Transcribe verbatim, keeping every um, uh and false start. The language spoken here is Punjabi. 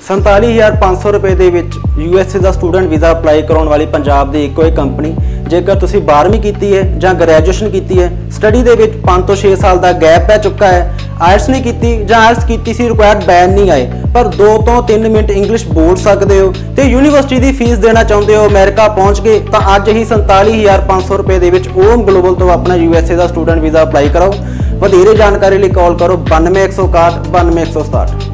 संताली हज़ार पाँच सौ रुपए ਦੇ ਵਿੱਚ यूएसए ਦਾ ਸਟੂਡੈਂਟ ਵੀਜ਼ਾ ਅਪਲਾਈ ਕਰਾਉਣ ਵਾਲੀ ਪੰਜਾਬ ਦੀ ਇੱਕੋ ਇੱਕ ਕੰਪਨੀ। ਜੇਕਰ ਤੁਸੀਂ ਬਾਰ੍ਹਵੀਂ ਕੀਤੀ ਹੈ ਜਾਂ ਗ੍ਰੈਜੂਏਸ਼ਨ ਕੀਤੀ ਹੈ, ਸਟੱਡੀ ਦੇ ਵਿੱਚ ਪੰਜ ਤੋਂ ਛੇ ਸਾਲ ਦਾ ਗੈਪ ਪੈ ਚੁੱਕਾ ਹੈ, ਆਇਲਟਸ ਨਹੀਂ ਕੀਤੀ ਜਾਂ ਆਇਲਟਸ ਕੀਤੀ ਸੀ ਰਿਕੁਆਇਰਡ ਬੈਨ ਨਹੀਂ ਆਏ, ਪਰ ਦੋ ਤੋਂ ਤਿੰਨ ਮਿੰਟ ਇੰਗਲਿਸ਼ ਬੋਲ ਸਕਦੇ ਹੋ ਤੇ ਯੂਨੀਵਰਸਿਟੀ ਦੀ ਫੀਸ ਦੇਣਾ ਚਾਹੁੰਦੇ ਹੋ ਅਮਰੀਕਾ ਪਹੁੰਚ ਕੇ, ਤਾਂ ਅੱਜ ਹੀ ਸੰਤਾਲੀ ਹਜ਼ਾਰ ਪੰਜ ਸੌ ਰੁਪਏ ਦੇ ਵਿੱਚ ਓਮ ਗਲੋਬਲ ਤੋਂ ਆਪਣਾ यूएसए ਦਾ ਸਟੂਡੈਂਟ ਵੀਜ਼ਾ ਅਪਲਾਈ ਕਰਾਓ। ਵਧੇਰੇ ਜਾਣਕਾਰੀ ਲਈ ਕਾਲ ਕਰੋ ਬਾਨਵੇਂ ਇੱਕ ਸੌ ਇਕਾਹਠ ਬਾਨਵੇਂ ਇੱਕ ਸੌ ਸਤਾਹਠ।